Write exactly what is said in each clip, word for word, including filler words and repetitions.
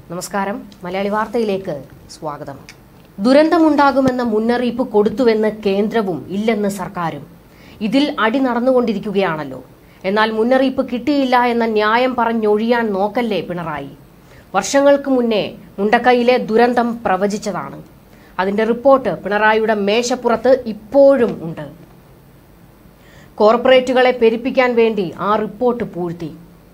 നമസ്കാരം. മലയാളി വാർത്തയിലേക്ക് സ്വാഗതം. ദുരന്തമുണ്ടാകുമെന്ന മുന്നറിയിപ്പ് കൊടുത്തുവെന്ന് കേന്ദ്രവും ഇല്ലെന്ന് സർക്കാരും. ഇതിൽ അടി നടന്നുകൊണ്ടിരിക്കുകയാണല്ലോ. എന്നാൽ മുന്നറിയിപ്പ് കിട്ടിയില്ല എന്ന ന്യായം പറഞ്ഞൊഴിയാൻ നോക്കല്ലേ പിണറായി. വർഷങ്ങൾക്ക് മുന്നേ മുണ്ടക്കൈയിലെ ദുരന്തം പ്രവചിച്ചതാണ്. അതിന്റെ റിപ്പോർട്ട് പിണറായിയുടെ മേശപ്പുറത്ത് ഇപ്പോഴും ഉണ്ട്. കോർപ്പറേറ്റുകളെ പെരുപ്പിക്കാൻ വേണ്ടി ആ റിപ്പോർട്ട് പൂഴ്ത്തി.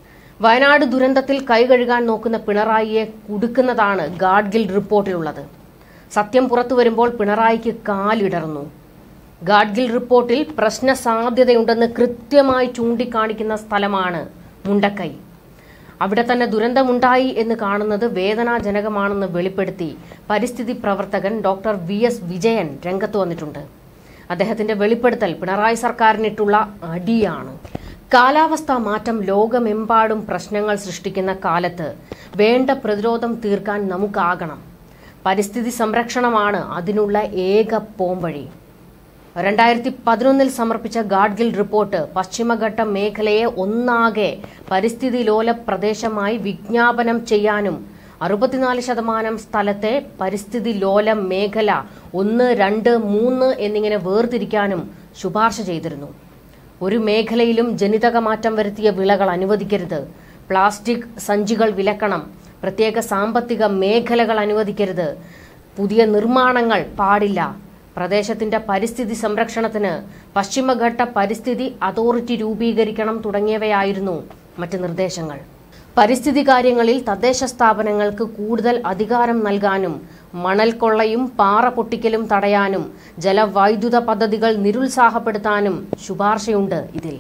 വയനാട് ദുരന്തത്തിൽ കൈകഴുകാൻ നോക്കുന്ന പിണറായിയെ കുടുക്കുന്നതാണ് ഗാഡ്ഗിൽ റിപ്പോർട്ടിലുള്ളത്. സത്യം പുറത്തു വരുമ്പോൾ പിണറായിക്ക് കാലിടർന്നു. ഗാഡ്ഗിൽ റിപ്പോർട്ടിൽ പ്രശ്ന സാധ്യതയുണ്ടെന്ന് കൃത്യമായി ചൂണ്ടിക്കാണിക്കുന്ന സ്ഥലമാണ് മുണ്ടക്കൈ. അവിടെ തന്നെ ദുരന്തമുണ്ടായി എന്ന് കാണുന്നത് വേദനാജനകമാണെന്ന് വെളിപ്പെടുത്തി പരിസ്ഥിതി പ്രവർത്തകൻ ഡോക്ടർ വി എസ് വിജയൻ രംഗത്ത് വന്നിട്ടുണ്ട്. അദ്ദേഹത്തിന്റെ വെളിപ്പെടുത്തൽ പിണറായി സർക്കാരിനിട്ടുള്ള അടിയാണ്. കാലാവസ്ഥാ മാറ്റം ലോകമെമ്പാടും പ്രശ്നങ്ങൾ സൃഷ്ടിക്കുന്ന കാലത്ത് വേണ്ട പ്രതിരോധം തീർക്കാൻ നമുക്കാകണം. പരിസ്ഥിതി സംരക്ഷണമാണ് അതിനുള്ള ഏക പോംവഴി. രണ്ടായിരത്തി പതിനൊന്നിൽ സമർപ്പിച്ച ഗാഡ്ഗിൽ റിപ്പോർട്ട് പശ്ചിമഘട്ട മേഖലയെ ഒന്നാകെ പരിസ്ഥിതി ലോല പ്രദേശമായി വിജ്ഞാപനം ചെയ്യാനും അറുപത്തിനാല് ശതമാനം സ്ഥലത്തെ പരിസ്ഥിതി ലോല മേഖല ഒന്ന് രണ്ട് മൂന്ന് എന്നിങ്ങനെ വേർതിരിക്കാനും ശുപാർശ ചെയ്തിരുന്നു. ഒരു മേഖലയിലും ജനിതക മാറ്റം വരുത്തിയ വിളകൾ അനുവദിക്കരുത്, പ്ലാസ്റ്റിക് സഞ്ചികൾ വിലക്കണം, പ്രത്യേക സാമ്പത്തിക മേഖലകൾ അനുവദിക്കരുത്, പുതിയ നിർമ്മാണങ്ങൾ പാടില്ല, പ്രദേശത്തിന്റെ പരിസ്ഥിതി സംരക്ഷണത്തിന് പശ്ചിമഘട്ട പരിസ്ഥിതി അതോറിറ്റി രൂപീകരിക്കണം തുടങ്ങിയവയായിരുന്നു മറ്റ് നിർദ്ദേശങ്ങൾ. പരിസ്ഥിതി കാര്യങ്ങളിൽ തദ്ദേശ സ്ഥാപനങ്ങൾക്ക് കൂടുതൽ അധികാരം നൽകാനും മണൽ കൊള്ളയും പാറ പൊട്ടിക്കലും തടയാനും ജലവൈദ്യുത പദ്ധതികൾ നിരുത്സാഹപ്പെടുത്താനും ശുപാർശയുണ്ട് ഇതിൽ.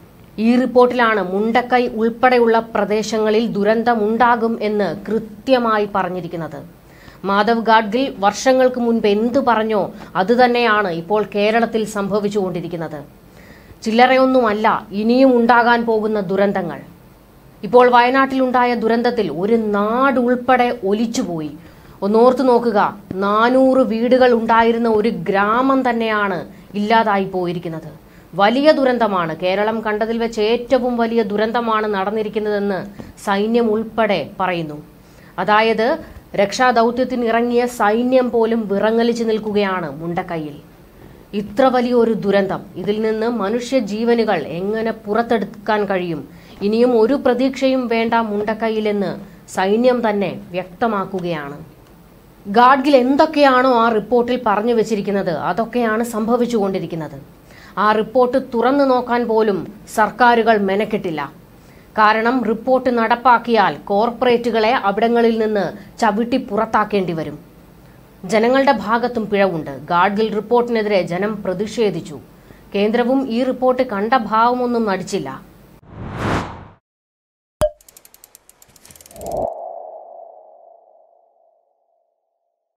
ഈ റിപ്പോർട്ടിലാണ് മുണ്ടക്കൈ ഉൾപ്പെടെയുള്ള പ്രദേശങ്ങളിൽ ദുരന്തമുണ്ടാകും എന്ന് കൃത്യമായി പറഞ്ഞിരിക്കുന്നത്. മാധവ് ഗാഡ്ഗിൽ വർഷങ്ങൾക്ക് മുൻപ് എന്തു പറഞ്ഞോ അതുതന്നെയാണ് ഇപ്പോൾ കേരളത്തിൽ സംഭവിച്ചുകൊണ്ടിരിക്കുന്നത്. ചില്ലറയൊന്നുമല്ല ഇനിയും ഉണ്ടാകാൻ പോകുന്ന ദുരന്തങ്ങൾ. ഇപ്പോൾ വയനാട്ടിലുണ്ടായ ദുരന്തത്തിൽ ഒരു നാട് ഉൾപ്പെടെ ഒലിച്ചുപോയി. ഒന്നോർത്തു നോക്കുക, നാനൂറ് വീടുകൾ ഉണ്ടായിരുന്ന ഒരു ഗ്രാമം തന്നെയാണ് ഇല്ലാതായി പോയിരിക്കുന്നത്. വലിയ ദുരന്തമാണ്. കേരളം കണ്ടതിൽ വെച്ച് ഏറ്റവും വലിയ ദുരന്തമാണ് നടന്നിരിക്കുന്നതെന്ന് സൈന്യം ഉൾപ്പെടെ പറയുന്നു. അതായത് രക്ഷാദൌത്യത്തിന് ഇറങ്ങിയ സൈന്യം പോലും വിറങ്ങലിച്ചു നിൽക്കുകയാണ് മുണ്ടക്കൈയിൽ. ഇത്ര വലിയൊരു ദുരന്തം, ഇതിൽ നിന്ന് മനുഷ്യ ജീവനുകൾ എങ്ങനെ പുറത്തെടുക്കാൻ കഴിയും? ഇനിയും ഒരു പ്രതീക്ഷയും വേണ്ട മുണ്ടക്കൈയിലെന്ന് സൈന്യം തന്നെ വ്യക്തമാക്കുകയാണ്. ഗാഡ്ഗിൽ എന്തൊക്കെയാണോ ആ റിപ്പോർട്ടിൽ പറഞ്ഞു വെച്ചിരിക്കുന്നത് അതൊക്കെയാണ് സംഭവിച്ചുകൊണ്ടിരിക്കുന്നത്. ആ റിപ്പോർട്ട് തുറന്നു നോക്കാൻ പോലും സർക്കാരുകൾ മെനക്കെട്ടില്ല. കാരണം റിപ്പോർട്ട് നടപ്പാക്കിയാൽ കോർപ്പറേറ്റുകളെ അവിടങ്ങളിൽ നിന്ന് ചവിട്ടി പുറത്താക്കേണ്ടി വരും. ജനങ്ങളുടെ ഭാഗത്തും പിഴവുണ്ട്. ഗാഡ്ഗിൽ റിപ്പോർട്ടിനെതിരെ ജനം പ്രതിഷേധിച്ചു. കേന്ദ്രവും ഈ റിപ്പോർട്ട് കണ്ട ഭാവമൊന്നും നടിച്ചില്ല.